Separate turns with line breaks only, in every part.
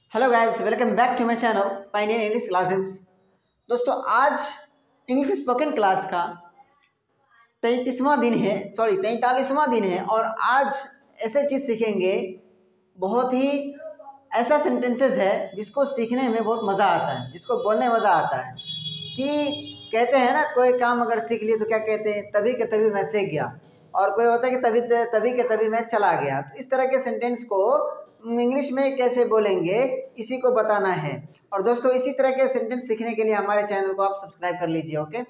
Hello guys, welcome back to my channel pioneer English classes. दोस्तों, आज English spoken class का 43वां दिन है और आज ऐसे चीज़ सीखेंगे। बहुत ही ऐसा सेंटेंसेस है जिसको सीखने में बहुत मज़ा आता है, जिसको बोलने में मज़ा आता है। कि कहते हैं ना, कोई काम अगर सीख लिए तो क्या कहते हैं, तभी के तभी मैं सीख गया। और कोई होता है कि तभी के तभी मैं चला गया। तो इस तरह के सेंटेंस को इंग्लिश में कैसे बोलेंगे, इसी को बताना है। और दोस्तों, इसी तरह के सेंटेंस सीखने के लिए हमारे चैनल को आप सब्सक्राइब कर लीजिए। ओके,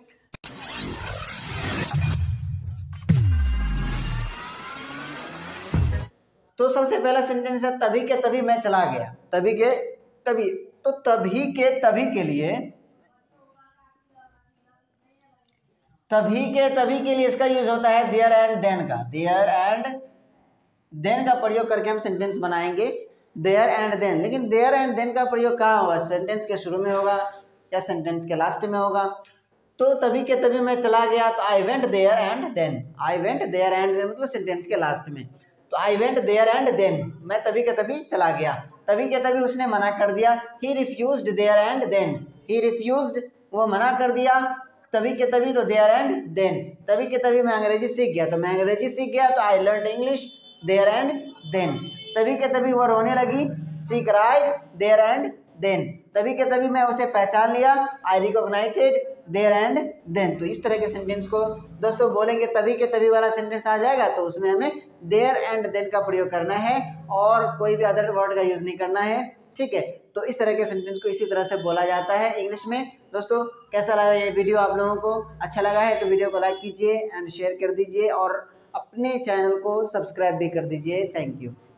तो सबसे पहला सेंटेंस है तभी के तभी मैं चला गया। तभी के तभी, तो तभी के तभी के लिए, इसका यूज होता है देयर एंड देन का। देयर एंड देन का प्रयोग करके हम सेंटेंस बनाएंगे, देयर एंड देन। लेकिन देयर एंड देन का प्रयोग कहाँ होगा? सेंटेंस के शुरू में होगा या सेंटेंस के लास्ट में होगा। तो तभी के तभी मैं चला गया, तो I went there and then. I went there and then मतलब सेंटेंस के लास्ट में। तो I went there and then, मैं तभी के तभी चला गया। तभी के तभी उसने मना कर दिया। He refused there and then. He refused, वो मना कर दिया। तभी के तभी तो देयर एंड देन। तभी के तभी मैं अंग्रेजी सीख गया, तो मैं अंग्रेजी सीख गया, तो I learn English there and then. तभी के तभी वो रोने लगी, she cried there and then. तभी के तभी मैं उसे पहचान लिया, I recognised there and then. तो इस तरह के सेंटेंस को दोस्तों बोलेंगे, तभी के तभी वाला सेंटेंस आ जाएगा तो उसमें हमें देयर एंड देन का प्रयोग करना है और कोई भी अदर वर्ड का यूज नहीं करना है। ठीक है, तो इस तरह के सेंटेंस को इसी तरह से बोला जाता है इंग्लिश में। दोस्तों, कैसा लगा ये वीडियो? आप लोगों को अच्छा लगा है तो वीडियो को लाइक कीजिए एंड शेयर कर दीजिए और अपने चैनल को सब्सक्राइब भी कर दीजिए। Thank you.